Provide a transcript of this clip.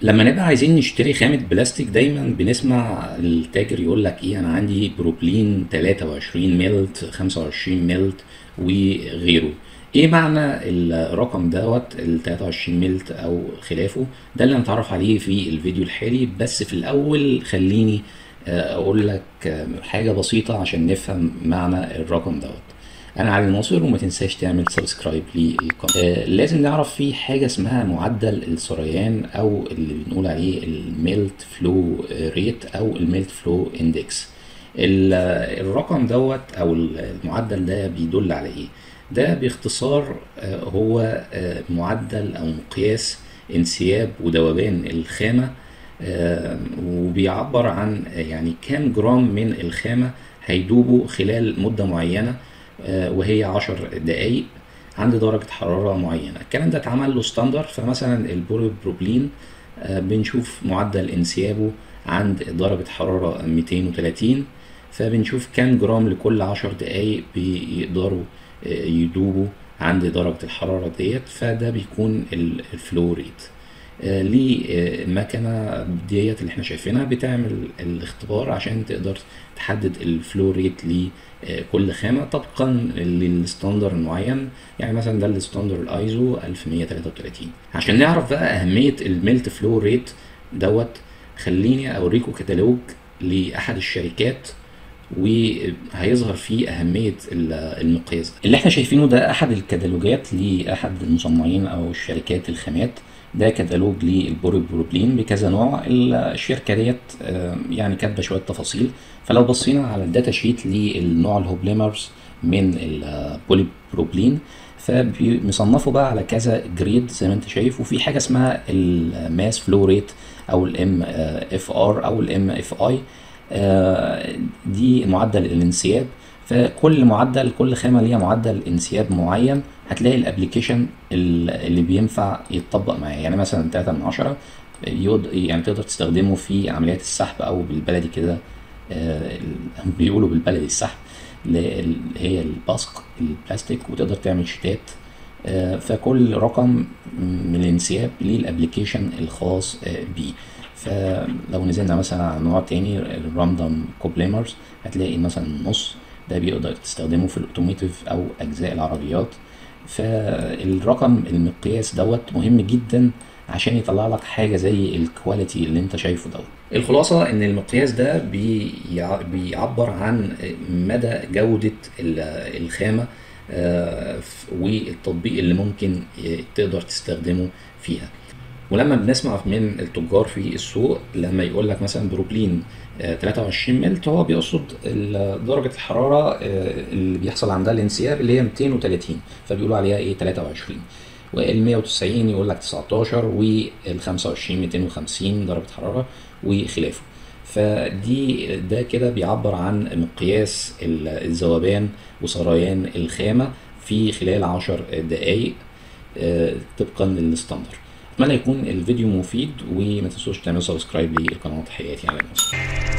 لما نبقى عايزين نشتري خامة بلاستيك دايما بنسمع التاجر يقول لك ايه، انا عندي بروبلين 23 ملت 25 ملت وغيره. ايه معنى الرقم دوت ال 23 ملت او خلافه؟ ده اللي هنتعرف عليه في الفيديو الحالي. بس في الاول خليني اقول لك حاجة بسيطة عشان نفهم معنى الرقم دوت. انا علي ناصر، وما تنساش تعمل سبسكرايب للقناه. لازم نعرف في حاجه اسمها معدل السريان، او اللي بنقول عليه الميلت فلو ريت او الميلت فلو اندكس. الرقم دوت او المعدل ده بيدل على ايه؟ ده باختصار هو معدل او مقياس انسياب وذوبان الخامه، وبيعبر عن يعني كام جرام من الخامه هيدوبوا خلال مده معينه، وهي 10 دقايق عند درجة حرارة معينة. الكلام ده اتعمل له ستاندر. فمثلا البوليبروبلين بنشوف معدل انسيابه عند درجة حرارة 230، فبنشوف كام جرام لكل 10 دقايق بيقدروا يدوبوا عند درجة الحرارة ديت. فده بيكون الفلو ريت. ليه مكنة ديت اللي احنا شايفينها بتعمل الاختبار عشان تقدر تحدد الفلو ريت لكل خامة طبقا للستاندر المعين. يعني مثلا ده الستاندر الايزو 1133. عشان نعرف بقى اهمية الميلت فلو ريت دوت، خليني اوريكم كتالوج لاحد الشركات وهيظهر فيه أهمية المقياس اللي احنا شايفينه. ده أحد الكتالوجات لأحد المصنعين أو الشركات الخامات. ده كتالوج للبوليبروبلين بكذا نوع. الشركة ديت يعني كاتبة شوية تفاصيل. فلو بصينا على الداتا شيت للنوع الهوبليمرز من البوليبروبلين، فمصنفه بقى على كذا جريد زي ما انت شايف. وفي حاجة اسمها الماس فلو ريت أو الام اف ار أو الام اف اي. دي معدل الانسياب. فكل معدل، كل خامه ليها معدل انسياب معين. هتلاقي الابليكيشن اللي بينفع يتطبق معاه. يعني مثلا 3 من 10 يعني تقدر تستخدمه في عمليات السحب، او بالبلدي كده بيقولوا بالبلدي السحب، اللي هي البصق البلاستيك، وتقدر تعمل شتات. فكل رقم من الانسياب ليه الابليكيشن الخاص بيه. فلو نزلنا مثلا على نوع تاني الراندوم كوبليمرز، هتلاقي مثلا نص ده بيقدر تستخدمه في الاوتوميتيف او اجزاء العربيات. فالرقم المقياس دوت مهم جدا عشان يطلع لك حاجه زي الكواليتي اللي انت شايفه دوت. الخلاصه ان المقياس ده بيعبر عن مدى جوده الخامه والتطبيق اللي ممكن تقدر تستخدمه فيها. ولما بنسمع من التجار في السوق لما يقول لك مثلا بروبلين 23 ملت، هو بيقصد درجة الحرارة اللي بيحصل عندها الانسياب اللي هي 230، فبيقولوا عليها ايه 23. وال 190 يقول لك 19، وال 25 250 درجة حرارة وخلافه. ده كده بيعبر عن مقياس الذوبان وسريان الخامة في خلال 10 دقايق طبقا للستاندر. اتمنى يكون الفيديو مفيد، وما تنسوش تعملوا سبسكرايب للقناه. تحياتي على الناس.